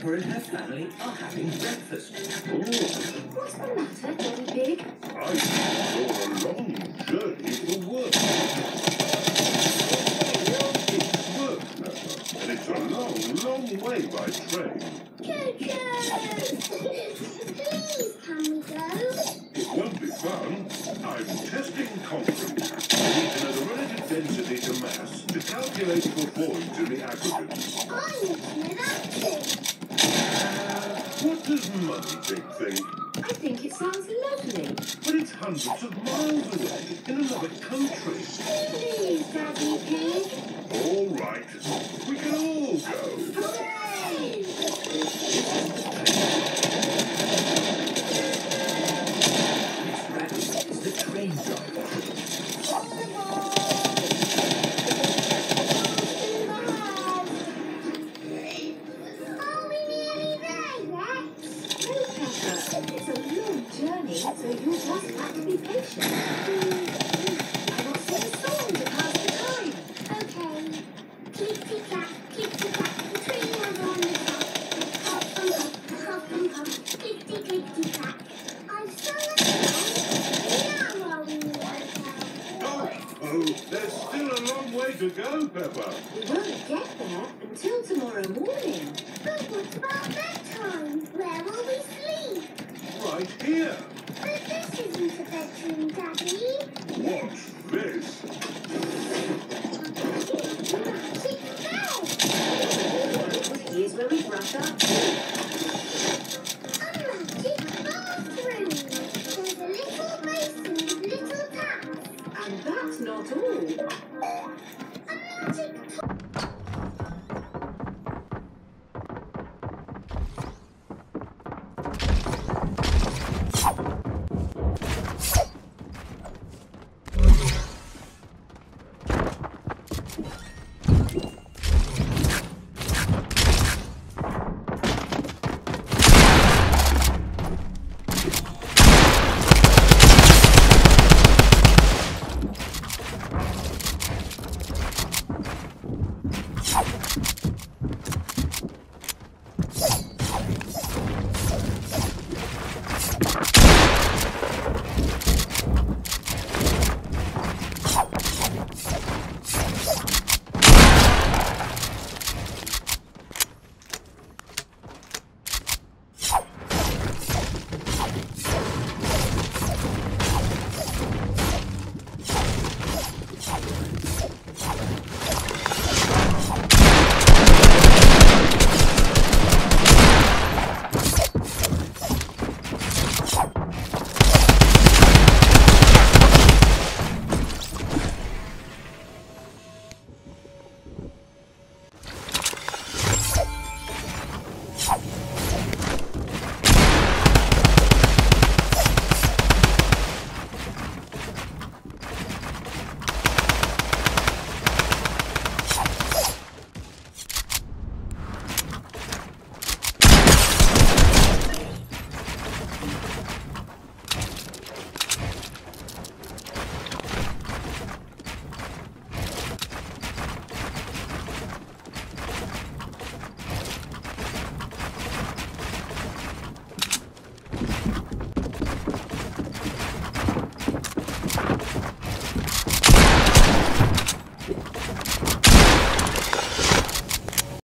Peppa and her family are having breakfast. What's the matter, Daddy Pig? I think you're a long journey for work. It's work, Peppa, and it's a long, long way by train. Please, can we go? It won't be fun. I'm testing concrete. I need to know the relative density to mass to calculate for voids in the aggregate. I need to know that too. What does Mummy Pig think? I think it sounds lovely. But it's hundreds of miles away, in another country. Please, Daddy Pig. All right, we can all go. Hooray! Miss Rabbit is the train driver. Are we nearly there yet? No, Peppa, it's a long journey, so you'll just have to be patient. I will sing a song to pass the time. Okay. Click-ty-clack, click-ty-clack, the train has on the track. Hop and hop, hop and hop, click-ty-click-ty-clack. I've sung a song, now are we there? Oh, there's still a long way to go, Peppa. We won't get there until tomorrow morning. But what about bedtime? Where will we sleep? Right here. But this isn't a bedroom, Daddy. What's this? Magic bed. Here's where we brush our teeth. A magic bathroom. There's a little basin with little taps. And that's not all.